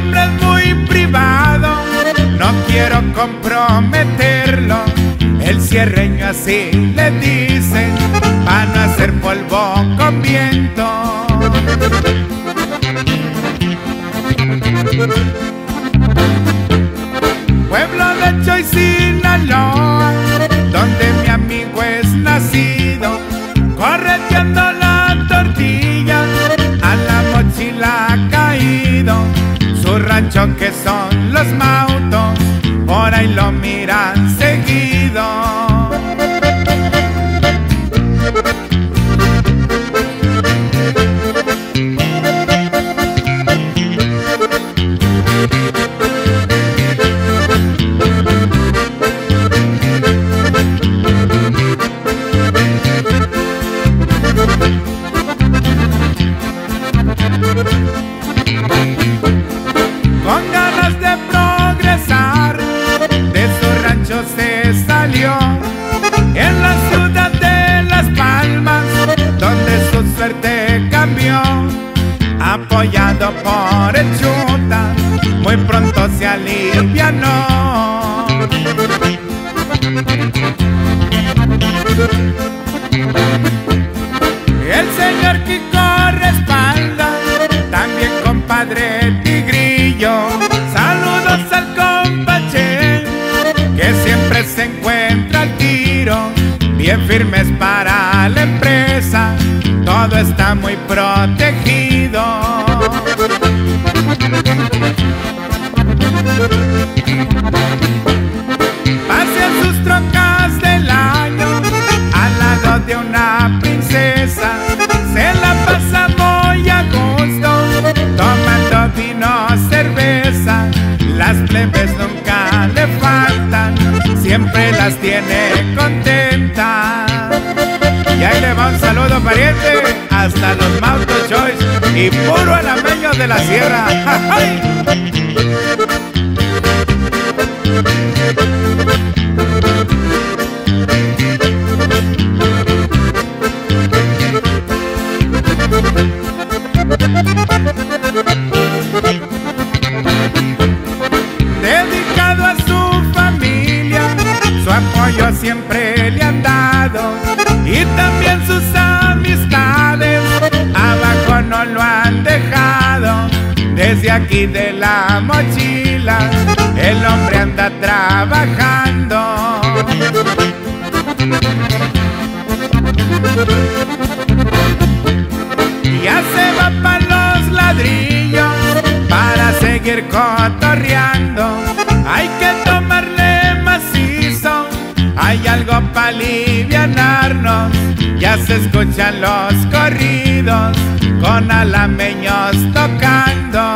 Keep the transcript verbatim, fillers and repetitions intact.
nombre es muy privado, no quiero comprometerlo. El cierreño así le dicen, van a hacer polvo con viento. Pueblo de Choy, Sinaloa, donde mi amigo es nacido, correteando la tortilla, a la mochila ha caído. Su rancho que son los Mautos, por ahí lo miran seguido. Con ganas de progresar, de su rancho se salió, en la ciudad de Las Palmas, donde su suerte cambió. Apoyado por el Chuta, muy pronto se alivianó. El señor Kiko respalda, también compadre Tigrillo. Saludos al compa Che, que siempre se encuentra al tiro. Bien firmes para la empresa, todo está muy protegido. Pasean sus trocas del año al lado de una princesa. Se la pasa muy a gusto, tomando vino, cerveza. Las plebes nunca le faltan, siempre las tiene contentas. Y ahí le va un saludo, pariente, hasta los Mautos Choice y puro alameño de la sierra. ¡Ay! Dedicado a su familia, su apoyo siempre le han dado, y también sus amistades abajo no lo han dejado. Desde aquí de la mochila el hombre anda trabajando. Ya se va pa' los ladrillos para seguir cotorreando. Hay que tomarle macizo, hay algo pa' alivianarnos. Ya se escuchan los corridos con alameños tocando.